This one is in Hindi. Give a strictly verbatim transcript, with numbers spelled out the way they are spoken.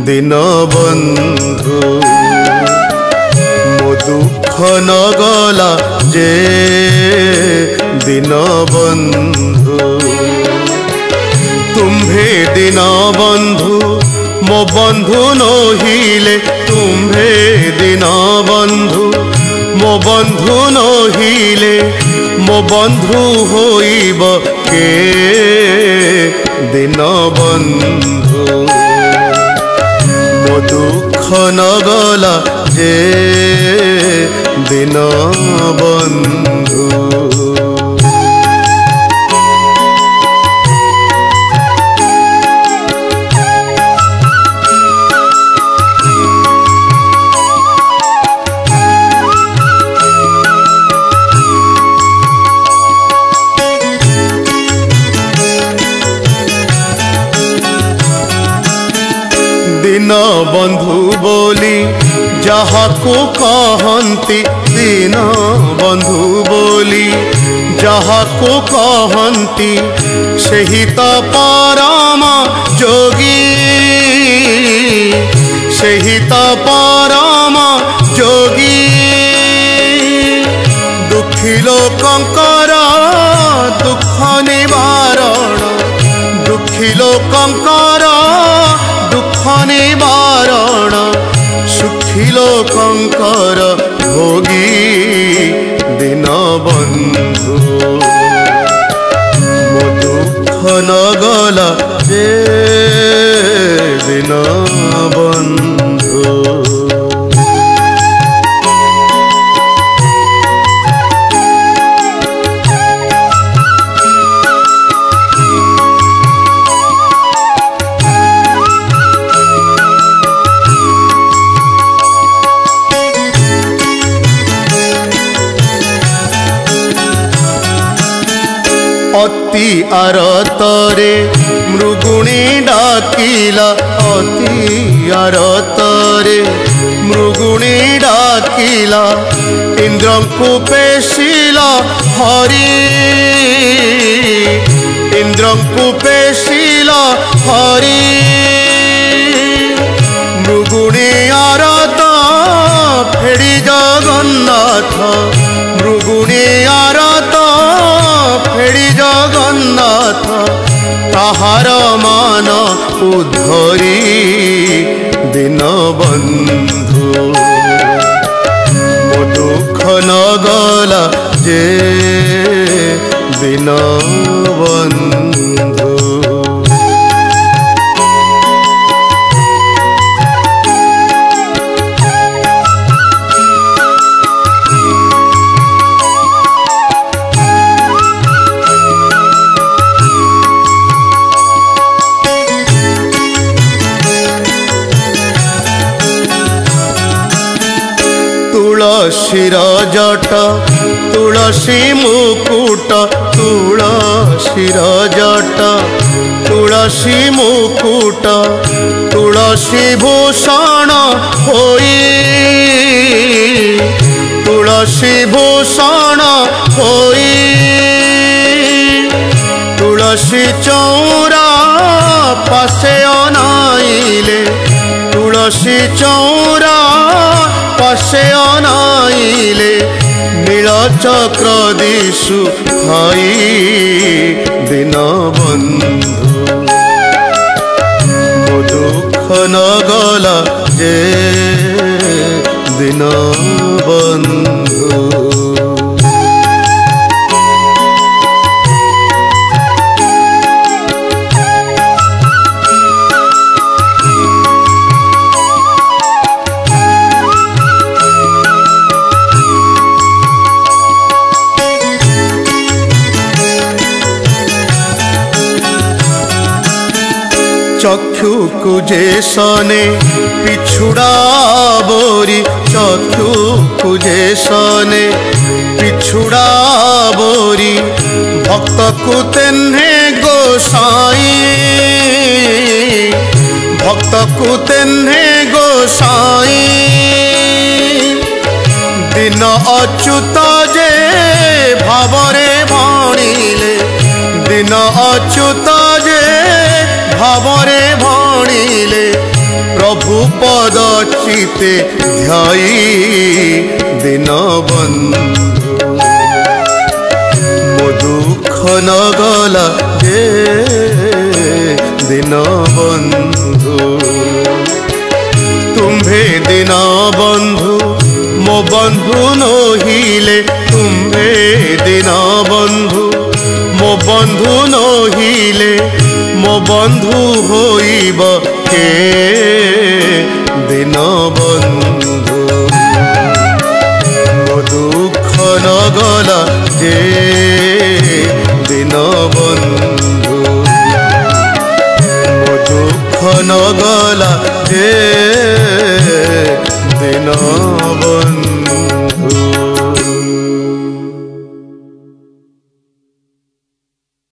दिन बंधु मो दुख न गला जे दिन बंधु तुम्भे दिन बंधु मो बंधु नहिले तुम्भे दिन बंधु मो बंधु नहिले मो बंधु होइब के दिन बंधु मो दुख न गला जे दिन बंधु। दिन बंधु बोली जहा को कहती दिन बंधु बोली जहा को कहती सेही तो परम जोगी सेही तो परम जोगी दुखी लोकंकर दुख निवारण दुखी लोकंकर दुख निवारण सुखी लोकंकर भोगी दिन बंधु मो दुख न गला जे दिन बंधु। अति आरतरे मृगुणी डाकिला अति आरतरे मृगुणी डाकिला इंद्र को पेशिला हरि इंद्र को पेशिला हरि मृगुणी आरत फेड़ी जगन्नाथ मृगुणी आरत फेड़ी जगन्नाथ ताहार मान उद्धरी दिन बंधु मो दुख न गला जे दिन बंधु। तुलसीर जट तुलसी मुकुट तुलसीर जट तुलसी मुकुट तुलसी भूषण होई तुलसी भूषण होई तुलसी चौरा पासे अनाइले तुलसी चौरा पासे अनाइले नील चक्र दिशु खाई दिन बंधु मो दुख न गला जे दिन बंधु। चक्षु कुजे सने पिछुड़ा बोरी चक्षु कुजे सने पिछुड़ा बोरी भक्त को तेन्हे गोसाई भक्त को तेन्हे गोसाई दिन अच्युत जे भावरे भणिले दिन अच्युत जे भावरे भणिले प्रभु पद चिते ध्याई दिन बंधु मो दुख न गला जे दिन बंधु तुम्भे दिन बंधु मो बंधु नहिले तुम्भे दिन बंधु मो बंधु नहिले मो बंधु होइब के दिन बंधु मो दुख न गला जे दिन बंधु मो दुख न गला जे दिन बंधु।